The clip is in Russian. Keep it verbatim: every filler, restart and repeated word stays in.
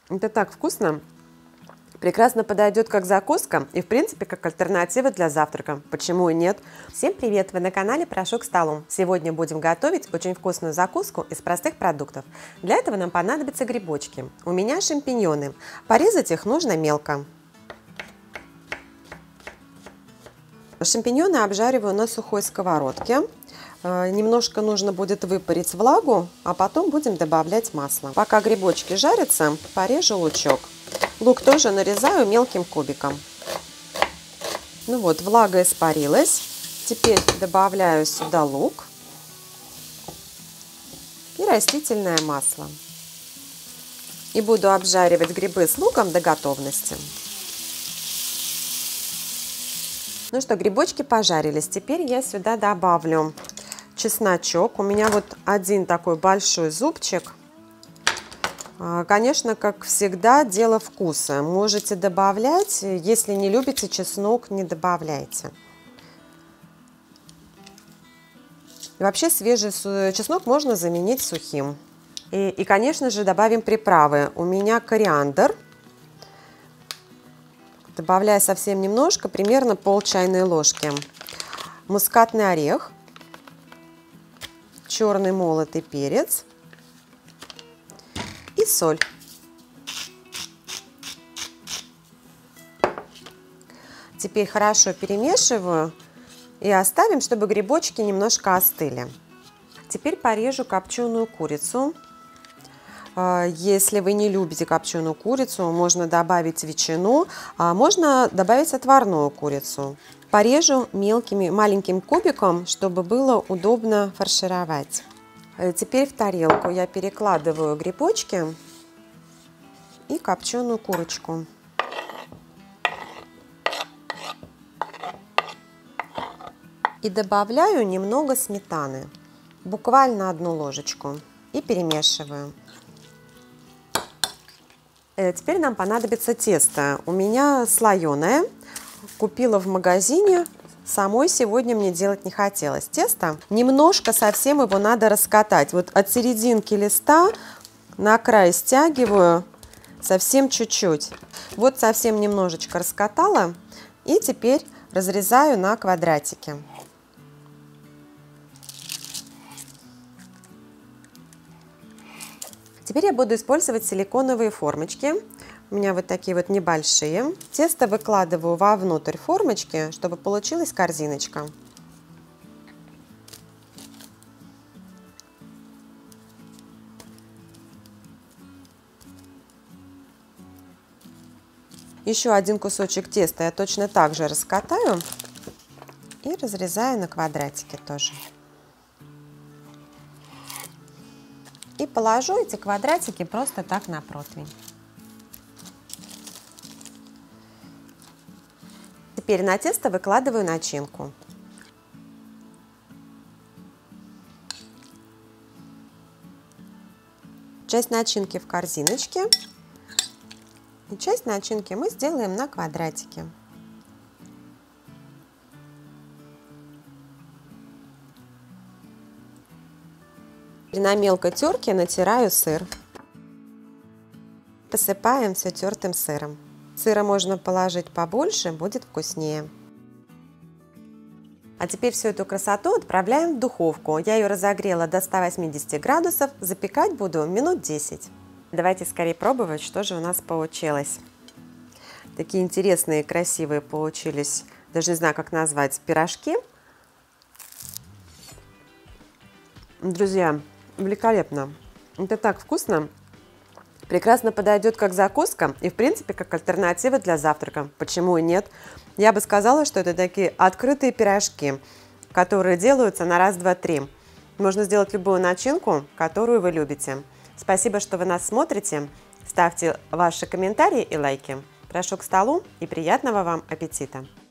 Это так вкусно. Прекрасно подойдет как закуска и, в принципе, как альтернатива для завтрака. Почему и нет? Всем привет! Вы на канале «Прошу к столу». Сегодня будем готовить очень вкусную закуску из простых продуктов. Для этого нам понадобятся грибочки. У меня шампиньоны. Порезать их нужно мелко. Шампиньоны обжариваю на сухой сковородке. Немножко нужно будет выпарить влагу, а потом будем добавлять масло. Пока грибочки жарятся, порежу лучок. Лук тоже нарезаю мелким кубиком. Ну вот, влага испарилась. Теперь добавляю сюда лук и растительное масло. И буду обжаривать грибы с луком до готовности. Ну что, грибочки пожарились. Теперь я сюда добавлю чесночок. У меня вот один такой большой зубчик. Конечно, как всегда, дело вкуса. Можете добавлять, если не любите чеснок, не добавляйте. И вообще свежий чеснок можно заменить сухим. И, и, конечно же, добавим приправы. У меня кориандр. Добавляю совсем немножко, примерно пол чайной ложки. Мускатный орех. Черный молотый перец. И соль. Теперь хорошо перемешиваю и оставим, чтобы грибочки немножко остыли. Теперь порежу копченую курицу. Если вы не любите копченую курицу, можно добавить ветчину, а можно добавить отварную курицу. Порежу мелкими, маленьким кубиком, чтобы было удобно фаршировать. Теперь в тарелку я перекладываю грибочки и копченую курочку. И добавляю немного сметаны, буквально одну ложечку, и перемешиваю. Теперь нам понадобится тесто. У меня слоеное, купила в магазине. Самой сегодня мне делать не хотелось. Тесто немножко совсем его надо раскатать. Вот от серединки листа на край стягиваю совсем чуть-чуть. Вот совсем немножечко раскатала. И теперь разрезаю на квадратики. Теперь я буду использовать силиконовые формочки. У меня вот такие вот небольшие. Тесто выкладываю вовнутрь формочки, чтобы получилась корзиночка. Еще один кусочек теста я точно так же раскатаю и разрезаю на квадратики тоже. И положу эти квадратики просто так на противень. Теперь на тесто выкладываю начинку. Часть начинки в корзиночке, и часть начинки мы сделаем на квадратике. На мелкой терке натираю сыр. Посыпаем все тертым сыром. Сыра можно положить побольше, будет вкуснее. А теперь всю эту красоту отправляем в духовку. Я ее разогрела до ста восьмидесяти градусов. Запекать буду минут десять. Давайте скорее пробовать, что же у нас получилось. Такие интересные, красивые получились. Даже не знаю, как назвать, пирожки. Друзья, великолепно. Это так вкусно. Прекрасно подойдет как закуска и, в принципе, как альтернатива для завтрака. Почему и нет? Я бы сказала, что это такие открытые пирожки, которые делаются на раз, два, три. Можно сделать любую начинку, которую вы любите. Спасибо, что вы нас смотрите. Ставьте ваши комментарии и лайки. Прошу к столу и приятного вам аппетита!